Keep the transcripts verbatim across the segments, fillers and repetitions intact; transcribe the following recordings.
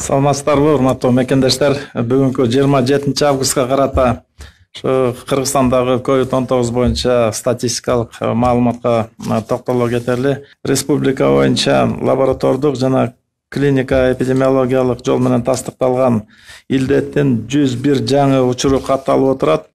Саламатсыздарбы, урматтуу мекендештер. Бүгүнкү жыйырма жетинчи августка карата ушу Кыргызстандагы ковид он тогуз боюнча статистикалык маалыматка токтоло кетели. Республика боюнча лаборатордук жана клиника эпидемиологиялык жол менен тастыкталган илдеттин жүз бир жаңы учуру катталып отурат.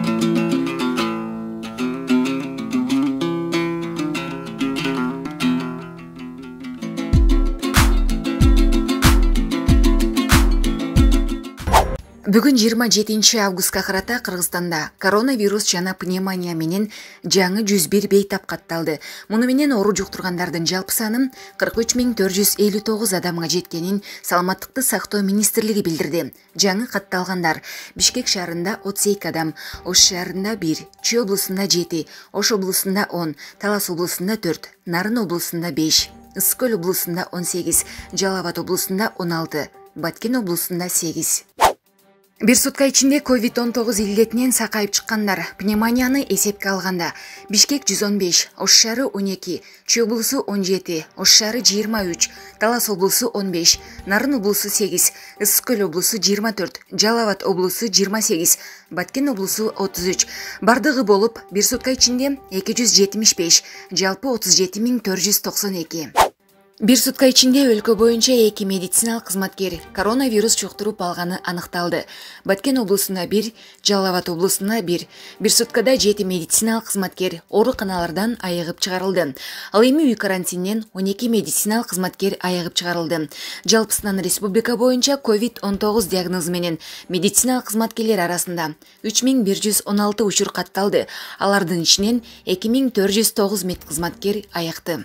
Бүгүн жыйырма жетинчи августка карата Кыргызстанда коронавирус жана пневмония менен жаңы жүз бир бейтап катталды. Муну менен оору жуктургандардын жалпы саны кырк үч миң төрт жүз элүү тогуз адамга жеткенин Саламаттыкты сактоо министрлиги билдирди. Жаңы катталгандар Бишкек шаарында отуз эки адам, Ош шаарында бир, Чүй облусунда жети, Ош облусунда он, Талас облусунда төрт, Нарын облусунда беш, Ысык көл облусунда он сегиз, Жалал Абад облусунда он алты, Баткен облусунда сегиз. Бир сутка ичинде ковид он тогуз илдетинен сакайып чыккандар пневмонияны эсепке алганда Бишкек жүз он беш, Ош шаары он эки, Чүй облусу он жети, Ош шаары жыйырма үч, Талас облусу он беш, Нарын облусу сегиз, Ысык көл облусу жыйырма төрт, Жалал Абад облусу жыйырма сегиз, Баткен облусу отуз үч. Бардыгы болуп бир сутка ичинде эки жүз жетимиш беш, жалпы отуз жети миң төрт жүз токсон эки. Бир сутка ичинде өлкө боюнча эки медициналык кызматкер коронавирус жуктуруп алганы аныкталды. Баткен облусунда бир, Жалал Абад облусунда бир. Бир суткада жети медициналык кызматкер ооруканалардан айыгып чыгарылды. Ал эми үй карантининен он эки медициналык кызматкер айыгып чыгарылды. Жалпысынан республика боюнча ковид он тогуз диагнозу менен медициналык кызматкерлер арасында үч миң бир жүз он алты учур катталды. Алардын ичинен эки миң төрт жүз тогуз медкызматкер айыкты.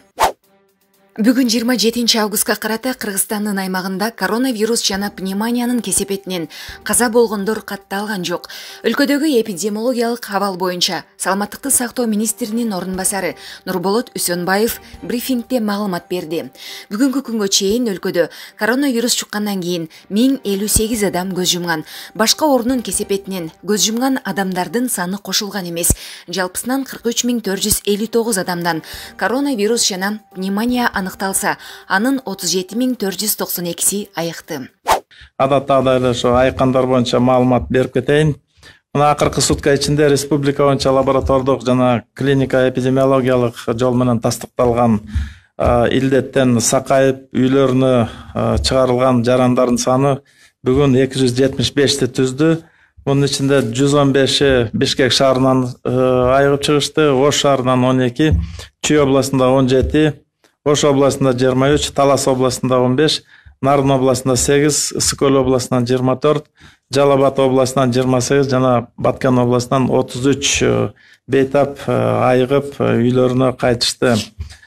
Бүгүн жыйырма жетинчи августка карата Кыргызстандын аймагында коронавирус жана пневмониянын кесепетинен каза болгондор катталган жок. Өлкөдөгү эпидемиологиялык абал боюнча Саламаттыкты сактоо министринин орун басары Нурболот Үсөнбаев брифингде маалымат берди. Бүгүнкү күнгө чейин өлкөдө коронавирус чуккандан кийин миң элүү сегиз адам көз жумган. Башка оорунун кесепетинен көз жумган адамдардын саны кошулган эмес. Жалпысынан кырк үч миң төрт жүз элүү тогуз адамдан коронавирус жана пневмония аныкталса, анын отуз жети миң төрт жүз токсон экиси айыкты. Адаттагы эле ошо айыккандар боюнча маалымат берип кетейин. Мына акыркы сутка ичинде республика боюнча лаборатордук жана клиника эпидемиологиялык жол менен тастыкталган илдеттен сакайып үйлөрүнө чыгарылган жарандардын саны бүгүн эки жүз жетимиш бешти түздү. Мунун ичинде жүз он беши Бишкек шаарынан айыгып чыгышты, Ош шаарынан он эки, Чүй областында он жети, Ош областында жыйырма үч, Талас областында он беш, Нарын областында сегиз, Ысык көл областынан жыйырма төрт, Жалал Абад областынан жыйырма сегиз жана Баткен областынан отуз үч бейтап айыгып үйлөрүнө кайтышты.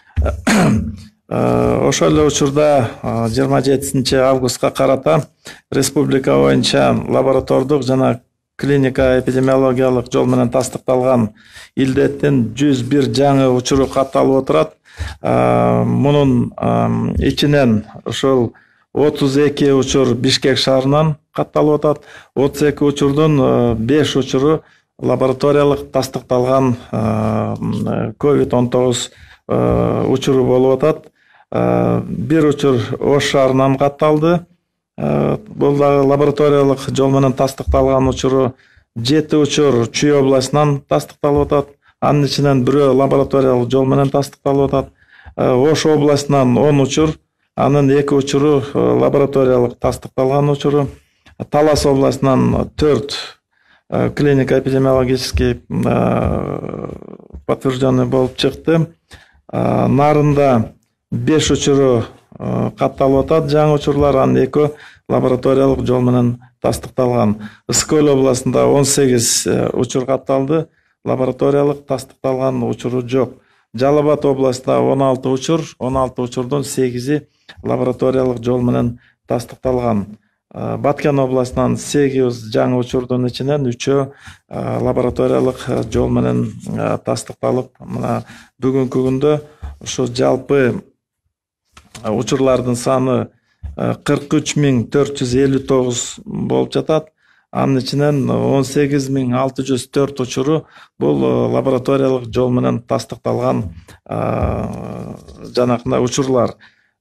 Ошол эле учурда жыйырма жетинчи августка карата республика боюнча лаборатордук жана клиника эпидемиологиялык жол менен тастыкталган илдеттин жүз бир жаңы учуру катталып отурат. Мунун ичинен ошол отуз эки учур Бишкек шаарынан катталып атат. отуз эки учурдун беш учуру лабораториялык тастыкталган ковид он тогуз учуру болуп атат. Бир учур Ош шаарынан катталды. Бул дагы лабораториялык жол менен тастыкталган учуру. Жети учур Чүй областынан тастыкталып атат. Анын ичинен бирөө лабораториялык жол менен тастыкталып атат. Ош областынан он учур, анын эки учуру лабораториялык тастыкталган учуру. Талас областынан төрт клиника эпидемиологический подтвержденный болуп чыкты. Нарында беш учуру катталып атат, жаңы учурлар, анын эки лабораториялык жол менен тастыкталган. Ысык көл областында он сегиз учур катталды. Лабораториялык тастыкталган учуру жок. Жалал Абад областында он алты учур, он алты учурдун сегизи лабораториялык жол менен тастыкталган. Баткен областынан сегиз жаңы учурдун ичинен үчөө лабораториялык жол менен тастыкталып, мына бүгүнкү күндө ушу жалпы учурлардын саны кырк үч миң төрт жүз элүү тогуз болуп жатат. Анын ичинен он сегиз миң алты жүз төрт учуру бул лабораториялык жол менен тастыкталган жанакындай учурлар.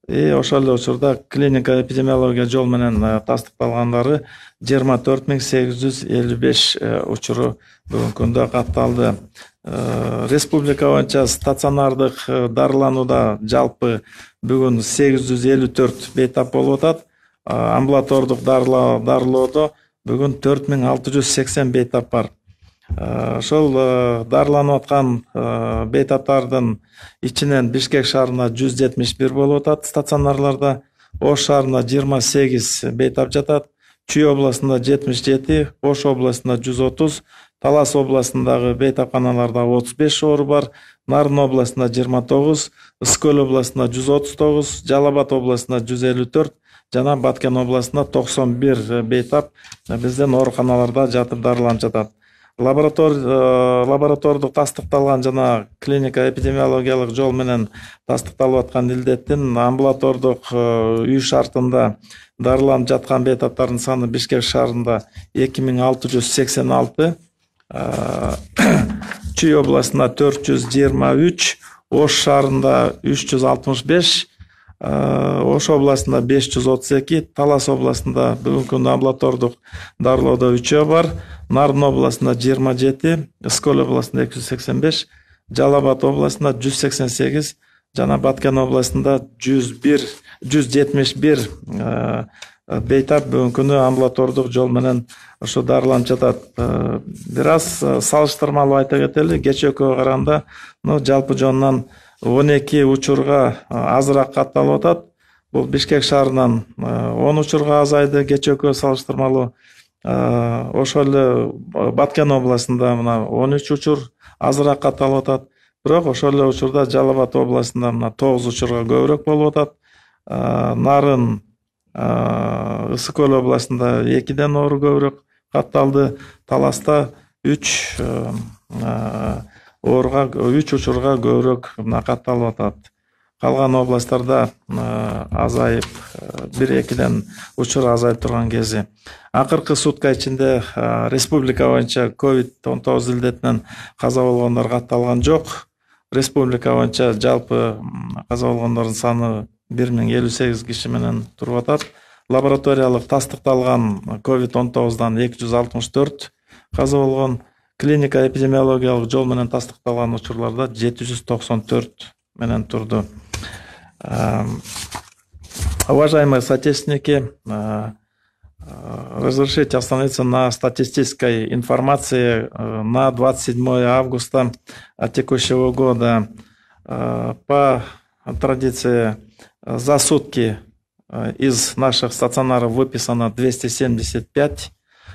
И ошол эле учурда клиника эпидемиология жол менен тастыкталгандары жыйырма төрт миң сегиз жүз элүү беш учуру бүгүнкү күндө катталды. Республика боюнча стационардык дарыланууда жалпы бүгүн сегиз жүз элүү төрт бейтап болуп атат. Амбулатордук дарылоодо бүгүн төрт миң алты жүз сексен бейтап бар. Ошол дарыланып аткан бейтаптардын ичинен Бишкек шаарында жүз жетимиш бир болуп атат стационарларда, Ош шаарында жыйырма сегиз бейтап жатат, Чүй областында жетимиш жети, Ош областында жүз отуз, Талас областындагы бейтапканаларда отуз беш оору бар, Нарын областында жыйырма тогуз, Ыскөл областында жүз отуз тогуз, Жалал Абад областында жүз элүү төрт жана Баткен областында токсон бир бейтап биздин ооруканаларда жатып дарыланып жатат. Лаборатор, лаборатордук тастыкталган жана клиника эпидемиологиялык жол менен тастыкталып аткан илдеттин амбулатордук үй шартында дарыланып жаткан бейтаптардын саны Бишкек шаарында эки миң алты жүз сексен алты, Чүй областында төрт жүз жыйырма үч, Ош шаарында үч жүз алтымыш беш, Ош областында беш жүз отуз эки, Талас областында бүгүнкү күндө амбулатордук дарылоодо үчөө бар, Нарын областында жыйырма жети, Ыскөл областында эки жүз сексен беш, Жалал Абад областында жүз сексен сегиз жана Баткен областында жүз бир, жүз жетимиш бир бейтап бүгүнкү күндө амбулатордук жол менен ошо дарыланып жатат. Бир аз салыштырмалуу айта кетели, кечээкүгө караганда жалпы жонунан он эки учурга азыраак катталып атат. Бул Бишкек шаарынан он учурга азайды кечээкүгө салыштырмалуу. Ошол эле Баткен областында мына он үч учур азыраак катталып атат. Бирок ошол эле учурда Жалал Абад областында мына тогуз учурга көбүрөөк болуп атат. Нарын, Ыскөл областында экиден оору көбүрөөк катталды. Таласта үч ооруга, үч учурга көбүрөөк катталып атат. Калган областтарда азайып, бир-экиден учур азайып турган кези. Акыркы сутка ичинде республика боюнча ковид он тогуз илдетинен каза болгондор катталган жок. Республика боюнча жалпы каза болгондордун саны бир миң элүү сегиз киши менен туруп атат. Лабораториялык тастыкталган ковид он тогуздан эки жүз алтымыш төрт каза болгон. Клиника эпидемиологиялык жол менен тастыкталган учурларда жети жүз токсон төрт менен турду. Уважаемые соотечественники, разрешите остановиться на статистической информации на двадцать седьмое августа текущего года. По традиции за сутки из наших стационаров выписано двести семьдесят пять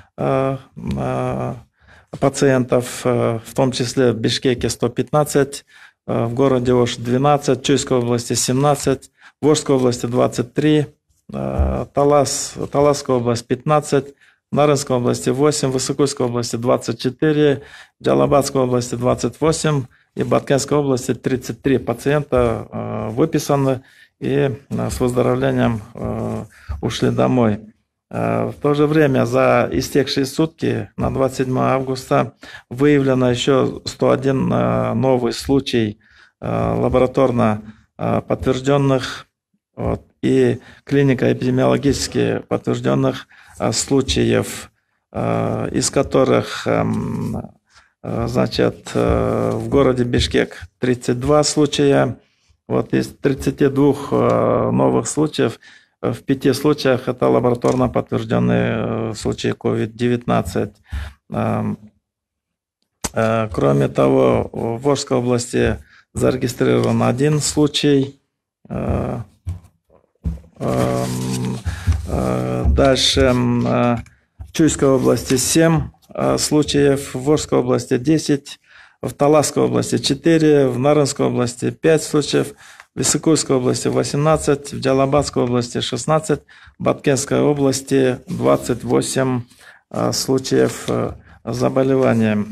пациентов, в том числе в Бишкеке сто пятнадцать, в городе Ош двенадцать, в Чуйской области семнадцать, в Ошской области двадцать три, Талас, Таласская область пятнадцать, в Нарынской области восемь, в Высокойской области двадцать четыре, в Джалабадской области двадцать восемь и в Баткенской области тридцать три пациента выписаны и с выздоровлением ушли домой. В то же время за истекшие сутки на двадцать седьмое августа выявлено еще сто один новый случай лабораторно подтвержденных и клинико-эпидемиологически подтвержденных случаев, из которых, значит, в городе Бишкек тридцать два случая. Вот из тридцати двух новых случаев в пяти случаях это лабораторно подтвержденные случаи ковид девятнадцать. Кроме того, в Ошской области зарегистрирован один случай. Дальше в Чуйской области семь случаев, в Ошской области десять, в Таласской области четыре, в Нарынской области пять случаев, в Высокойской области восемнадцать, в Джалабадской области шестнадцать, в Баткенской области двадцать восемь случаев заболевания.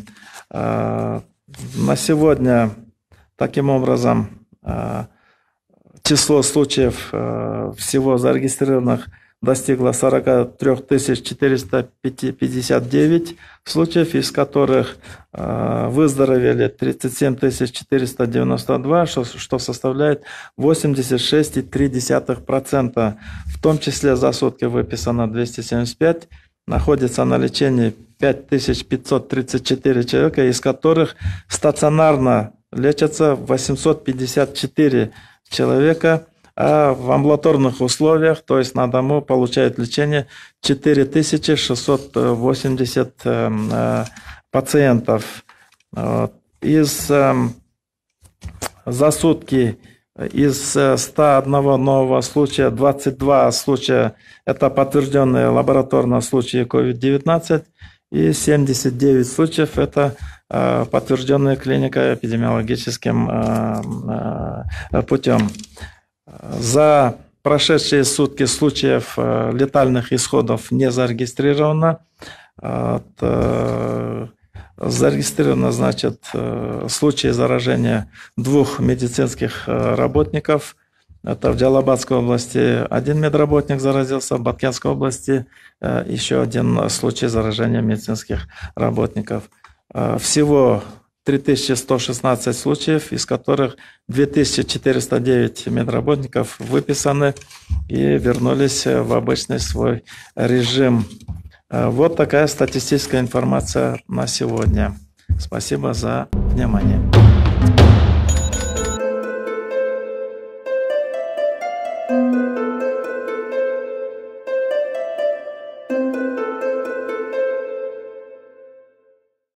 На сегодня, таким образом, число случаев всего зарегистрированных достигла сорок три тысячи четыреста пятьдесят девять случаев, из которых выздоровели тридцать семь тысяч четыреста девяносто два, что, что составляет восемьдесят шесть целых три десятых процента. В том числе за сутки выписано двести семьдесят пять, находится на лечении пять тысяч пятьсот тридцать четыре человека, из которых стационарно лечатся восемьсот пятьдесят четыре человека, а в амбулаторных условиях, то есть на дому, получают лечение четыре тысячи шестьсот восемьдесят э, пациентов. Из, э, за сутки из ста одного нового случая двадцать два случая это подтвержденные лабораторно случаи ковид девятнадцать, и семьдесят девять случаев это э, подтвержденные клинико-эпидемиологическим э, э, путем. За прошедшие сутки случаев э, летальных исходов не зарегистрировано. Э, э, зарегистрировано, значит, э, случаи заражения двух медицинских э, работников. Это в Джалабадской области один медработник заразился, в Баткенской области э, еще один случай заражения медицинских работников. Э, всего три тысячи сто шестнадцать случаев, из которых две тысячи четыреста девять медработников выписаны и вернулись в обычный свой режим. Вот такая статистическая информация на сегодня. Спасибо за внимание. Thank you.